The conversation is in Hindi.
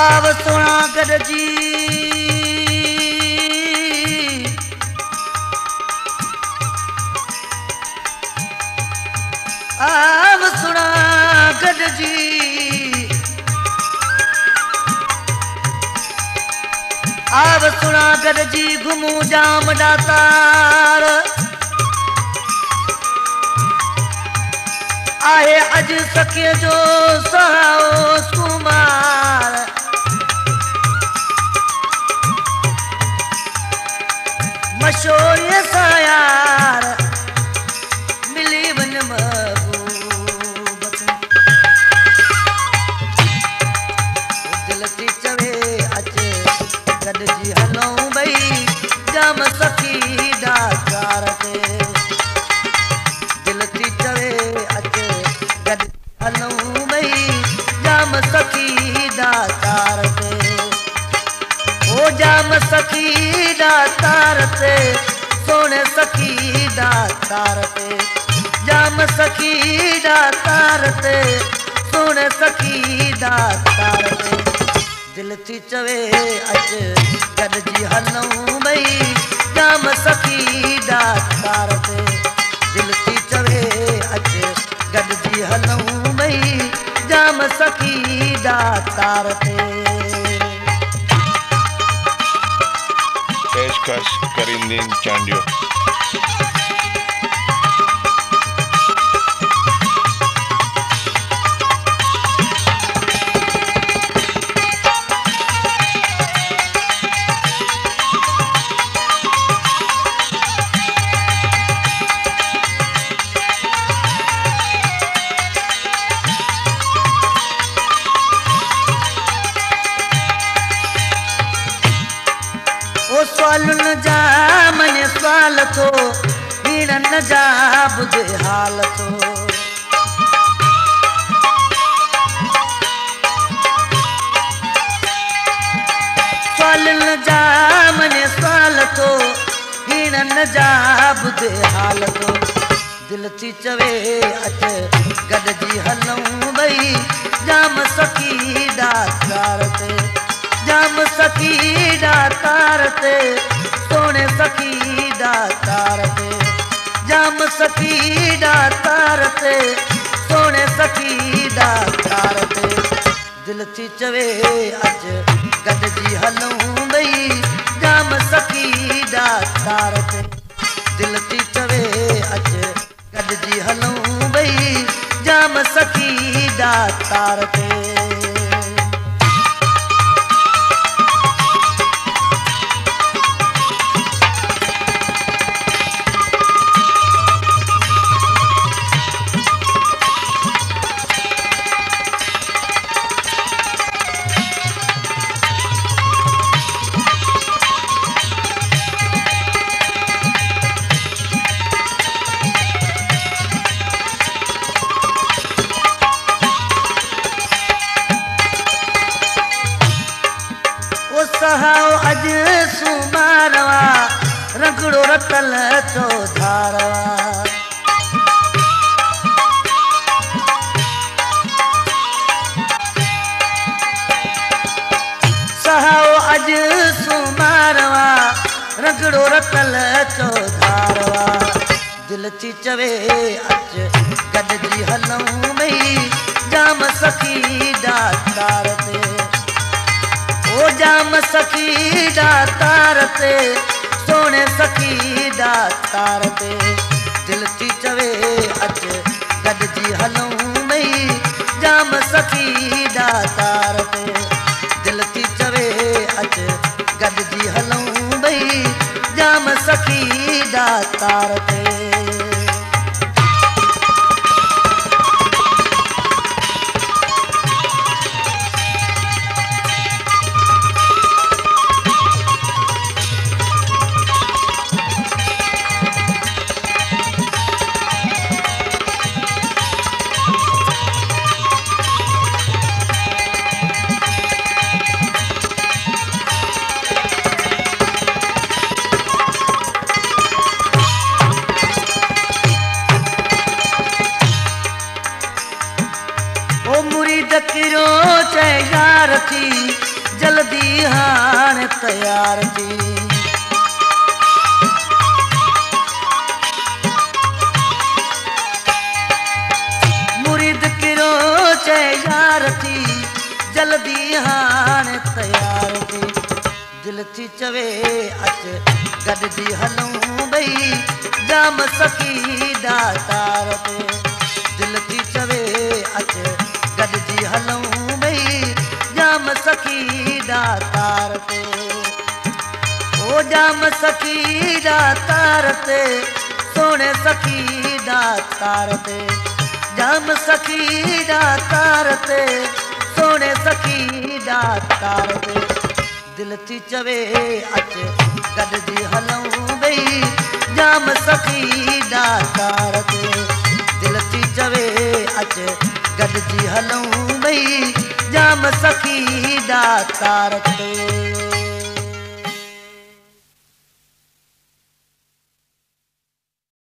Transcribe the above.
आव सोना गॾजी आव सोना गॾजी आव सोना गॾजी घुमूं जाम ॾातार आहे अॼु सखीअ जो सहाओ सुमार मशोरीअ सां यार मिली वञ महबूब दिल थी चवे अच गॾजी हलूं ॿई जाम सखी ॾातार ते दिल थी चवे अच गॾ हलूं ॿई जाम सखी ॾातार ते ओ जाम सखी ॾातार ते सोने सखी ॾातार ते जाम सखी ॾातार ते सोने सखी ॾातार ते दिल थी चवे अच गॾजी हलूं ॿई जाम सखी ॾातार ते दिल थी चवे अच गॾजी हलूं ॿई जाम सखी ॾातार ते पेशकश करीमुद्दीन चांडियो। सवालुन जा मन सवाल थो हीरन जा ॿुधे हाल थो सवालुन जा मन सवाल थो हीरन जा ॿुधे हाल थो दिल थी चवे अच गॾजी हलूं ॿई जाम सखी ॾातार ते जाम सखी ॾातार ते सोने सखी ॾातार ते जाम सखी ॾातार ते सोने सखी ॾातार ते दिल थी चवे अच गॾजी हलूं ॿई जाम सखी ॾातार ते दिल थी चवे अच गॾजी हलूं ॿई जाम सखी ॾातार ते सहाओ अज सुमारवा रगड़ो रतल तो धारवा सहाओ अज सुमारवा रगड़ो रतल तो धारवा दिल थी चवे अच गॾजी हलूं ॿई जाम सखी ॾातार ते ओ जाम सखी ॾातार ते सोने सखी ॾातार ते दिल थी चवे अच गॾजी हलूं ॿई जाम सखी ॾातार ते दिल थी चवे अच गॾजी हलूं ॿई जाम सखी ॾातार ते जल्दी हाणे तयार थी। मुरीद किरो चए यार थी जल्दी हाणे तयार थी। दिल थी चवे अच गॾिजी हलूं भई जाम सखी दातार ते। दिल थी चवे अच गॾिजी हलूं भई जाम सखी दातार ते। ओ जाम सखी दातार ते सोने सखी दातार ते। जाम सखी दातार ते सोने सखी दातार ते। दिल थी चवे अच गॾिजी हलूं भई जाम सखी दातार ते। दिल थी चवे अच गॾिजी हलूं भई जाम सखी दातार ते।